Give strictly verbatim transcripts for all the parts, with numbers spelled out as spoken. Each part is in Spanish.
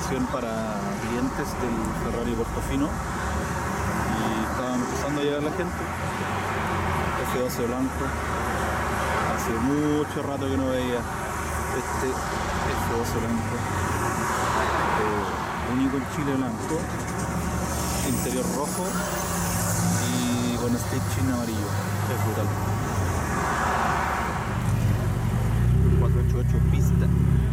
reparación para clientes del Ferrari Portofino y estaba empezando a llegar la gente. F doce blanco, hace mucho rato que no veía este F doce blanco, eh, único en Chile, blanco, interior rojo y con stitching amarillo. Es brutal. cuatrocientos ochenta y ocho pista.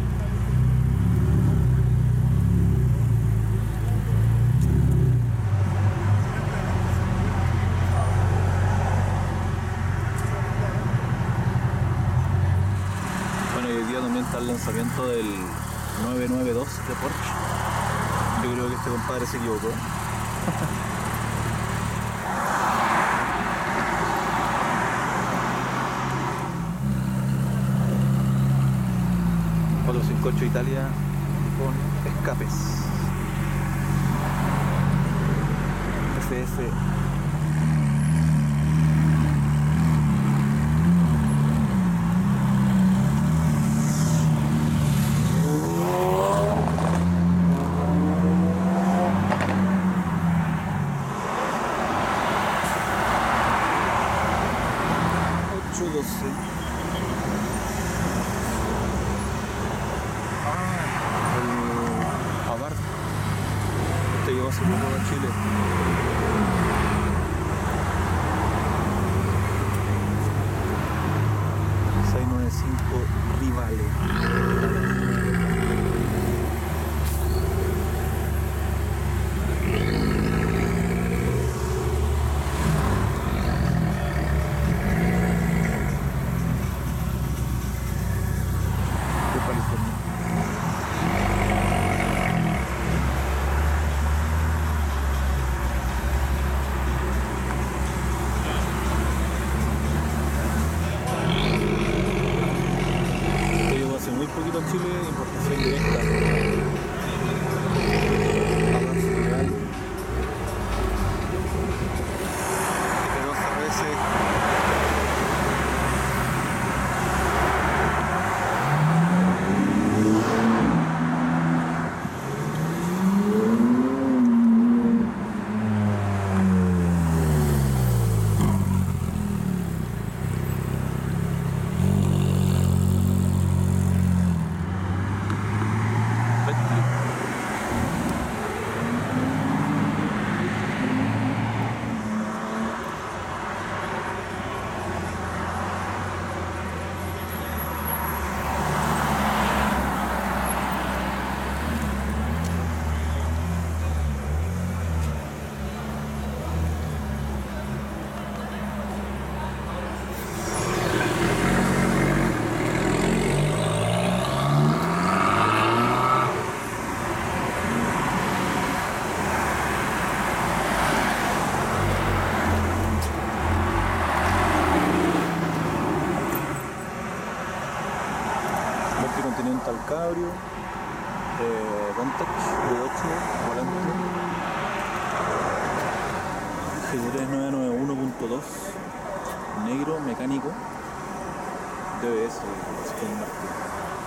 Bueno, y hoy día también está el lanzamiento del novecientos noventa y dos de Porsche. Yo creo que este compadre se equivocó. cuatrocientos cincuenta y ocho Italia con escapes F F. ocho doce. Este llegó hace poco a Chile. seiscientos noventa y cinco Rivale. De California. Muy poquito en Chile, importación directa. Avance real. F doce R S. Continental Cabrio, eh, Vantage V ocho, volante, G tres nueve nueve uno punto dos, negro, mecánico, D B S, Aston Martin.